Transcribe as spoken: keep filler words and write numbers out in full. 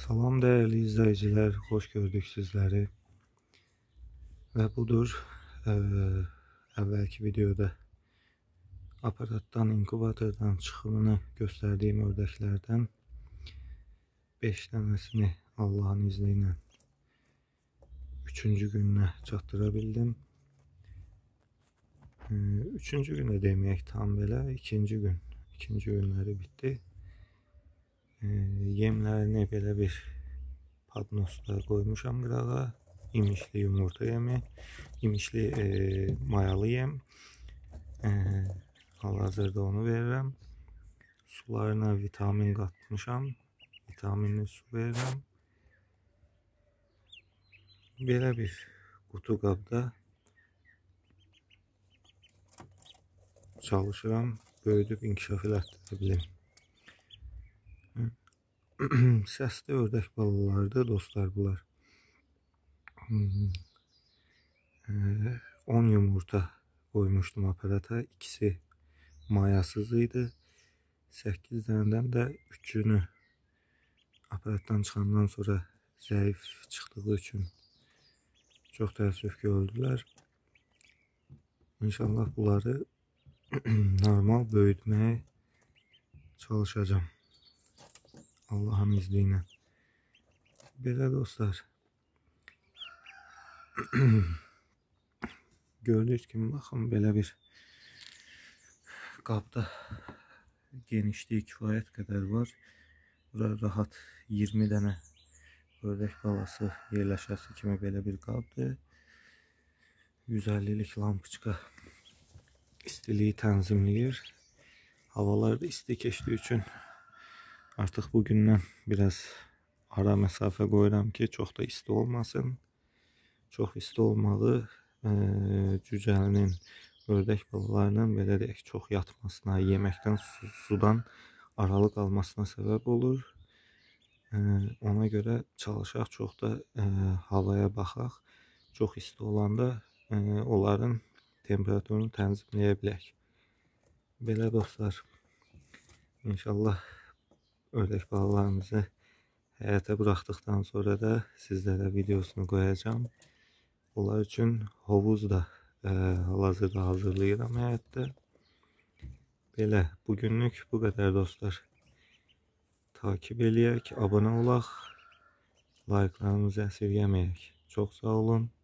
Salam değerli izleyiciler, hoş gördük sizleri. Ve budur, ee, evvelki videoda aparattan, inkubatordan çıkımını gösterdiğim ördeklerden beş tanesini Allah'ın izniyle üçüncü gününe çattırabildim. Ee, üçüncü güne demeyek tam belə, ikinci gün, ikinci günleri bitti. Ee, yemlerini belə bir padnosda koymuşam qırağa. İmişli yumurta yemi, imişli e, mayalı yem. E, Hal-hazırda onu verirəm. Sularına vitamin katmışam. Vitaminli su verirəm. Belə bir kutu qabda çalışıram. Böyüdüb inkişaf elətdirə bilim. Səsli ördək balalardır dostlar bunlar. on yumurta koymuştum aparata. İkisi mayasız idi. sekiz taneden de üçünü aparattan çıkandan sonra zayıf çıktığı için çok təəssüf ki öldüler. İnşallah bunları normal böyütmeye çalışacağım. Allah'ın izniyle. Belə dostlar. Gördüğünüz gibi bakın belə bir qabda genişliği kifayət kadar var. Burada rahat iyirmi dənə ördək balası yerləşəsi kimi belə bir qabdır. yüz ellilik lampoçka istiliği tənzimləyir. Havalar da isti keçdiyi üçün artık bugündən biraz ara mesafe koyuram ki çok da isti olmasın. Çok isti olmalı. Ee, cücəlinin, ördək balalarının belə deyək çox yatmasına, yeməkdən, su, sudan aralı qalmasına səbəb olur. Ee, ona görə çalışaq, çox da e, havaya baxaq. Çox isti olanda e, onların temperaturunu tənzimləyə bilək. Belə dostlar, inşallah ördək balalarımızı həyata buraxdıqdan sonra da sizlərə videosunu qoyacağım. Onlar üçün hovuz da e, hal-hazırda hazırlayıram həyətdə. Belə, bugünlük bu qədər dostlar. Takip eləyək, abunə olaq, like'larımızı əsirgəməyək. Çox sağ olun.